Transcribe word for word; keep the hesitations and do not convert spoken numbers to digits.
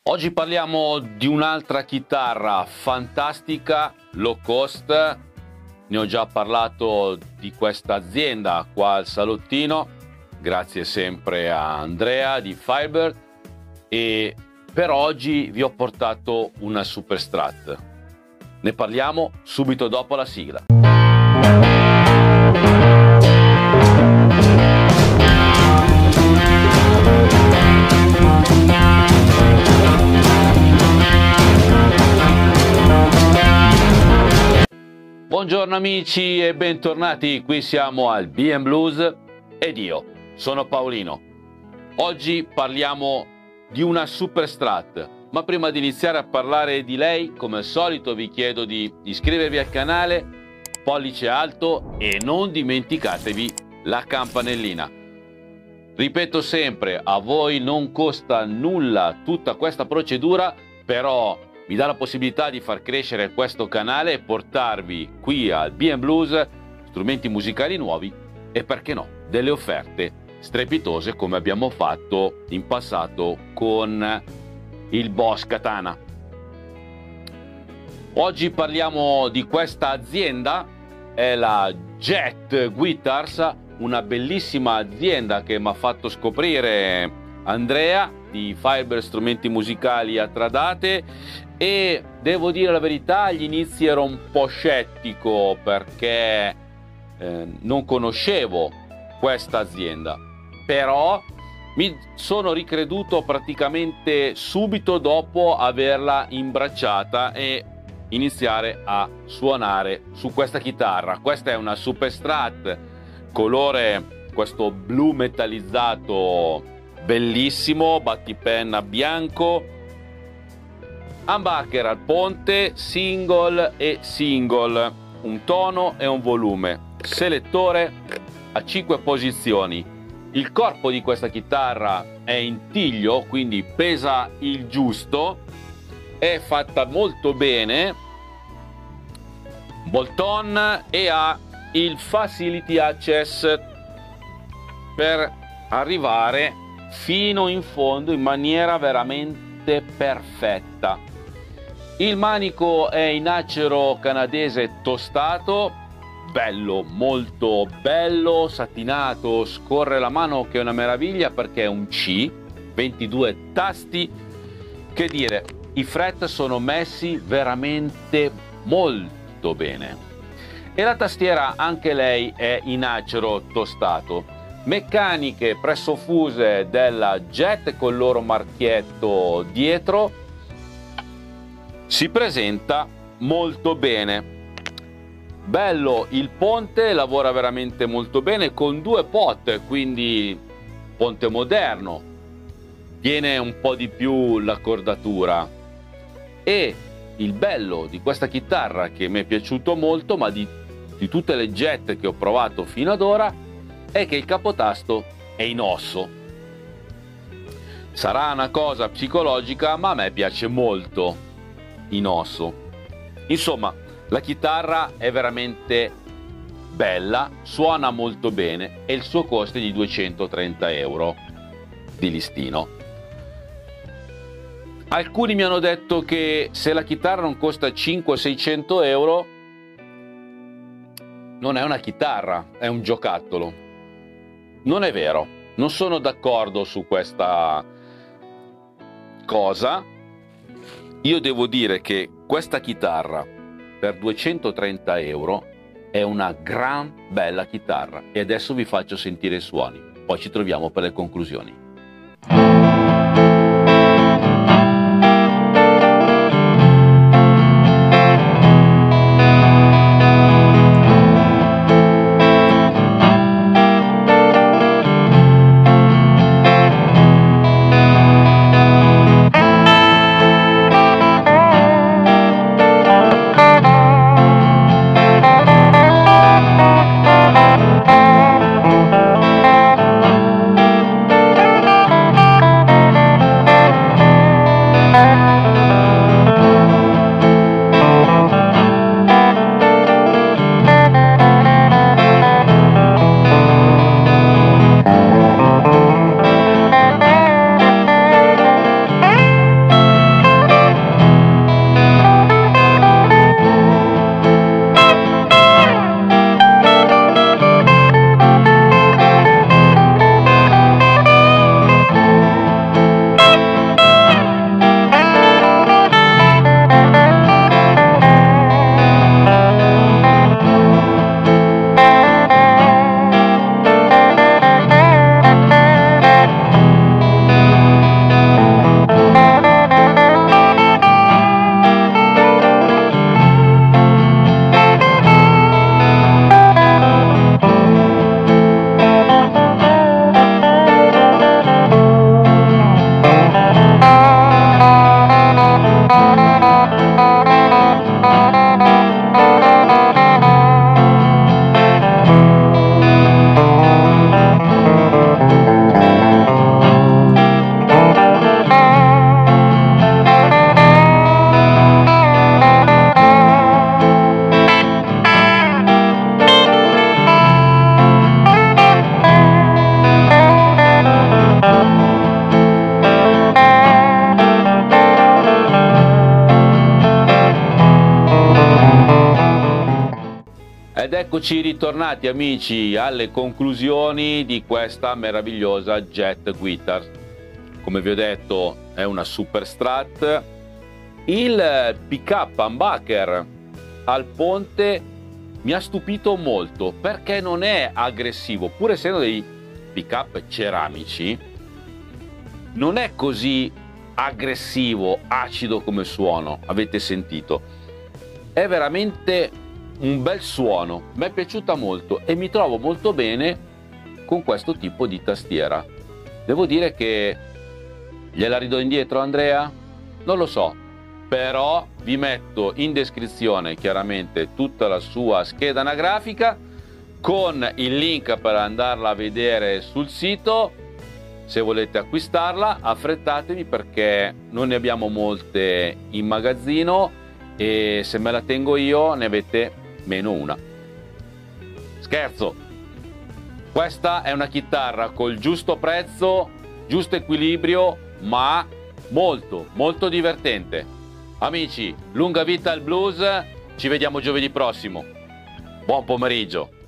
Oggi parliamo di un'altra chitarra fantastica, low cost. Ne ho già parlato di questa azienda qua al salottino, grazie sempre a Andrea di Firebird, e per oggi vi ho portato una Super Strat. Ne parliamo subito dopo la sigla. Buongiorno amici e bentornati, qui siamo al B and Blues ed io sono Paolino. Oggi parliamo di una Super Strat, ma prima di iniziare a parlare di lei, come al solito vi chiedo di iscrivervi al canale, pollice alto e non dimenticatevi la campanellina. Ripeto sempre, a voi non costa nulla tutta questa procedura, però mi dà la possibilità di far crescere questo canale e portarvi qui al B and Blues strumenti musicali nuovi e, perché no, delle offerte strepitose come abbiamo fatto in passato con il Boss Katana. Oggi parliamo di questa azienda, è la Jet Guitars, una bellissima azienda che mi ha fatto scoprire Andrea di Firebird Strumenti Musicali a Tradate, e devo dire la verità, agli inizi ero un po' scettico perché eh, non conoscevo questa azienda, però mi sono ricreduto praticamente subito dopo averla imbracciata e iniziare a suonare su questa chitarra. Questa è una Super Strat colore questo blu metallizzato bellissimo, battipenna bianco, humbucker al ponte, single e single, un tono e un volume, selettore a cinque posizioni. Il corpo di questa chitarra è in tiglio, quindi pesa il giusto, è fatta molto bene, bolt-on, e ha il facility access per arrivare fino in fondo in maniera veramente perfetta. Il manico è in acero canadese tostato, bello, molto bello, satinato, scorre la mano che è una meraviglia perché è un C, ventidue tasti. Che dire, i fret sono messi veramente molto bene e la tastiera anche lei è in acero tostato. Meccaniche presso fuse della Jet con il loro marchietto dietro, si presenta molto bene. Bello il ponte, lavora veramente molto bene con due pot, quindi ponte moderno, tiene un po' di più la cordatura. E il bello di questa chitarra, che mi è piaciuto molto, ma di, di tutte le Jet che ho provato fino ad ora, è che il capotasto è in osso. Sarà una cosa psicologica, ma a me piace molto in osso. Insomma, la chitarra è veramente bella, suona molto bene e il suo costo è di duecentotrenta euro di listino. Alcuni mi hanno detto che se la chitarra non costa cinquecento seicento euro non è una chitarra, è un giocattolo. Non è vero, non sono d'accordo su questa cosa. Io devo dire che questa chitarra per duecentotrenta euro è una gran bella chitarra e adesso vi faccio sentire i suoni, poi ci troviamo per le conclusioni. Eccoci ritornati amici alle conclusioni di questa meravigliosa Jet Guitar. Come vi ho detto è una super Strat. Il pick-up humbucker al ponte mi ha stupito molto perché non è aggressivo, pur essendo dei pick-up ceramici, non è così aggressivo, acido come suono, avete sentito. È veramente un bel suono, mi è piaciuta molto e mi trovo molto bene con questo tipo di tastiera. Devo dire che gliela ridò indietro Andrea? Non lo so, però vi metto in descrizione chiaramente tutta la sua scheda anagrafica con il link per andarla a vedere sul sito. Se volete acquistarla affrettatevi perché non ne abbiamo molte in magazzino e se me la tengo io ne avete meno una. Scherzo, questa è una chitarra col giusto prezzo, giusto equilibrio, ma molto molto divertente. Amici, lunga vita al blues, ci vediamo giovedì prossimo. Buon pomeriggio.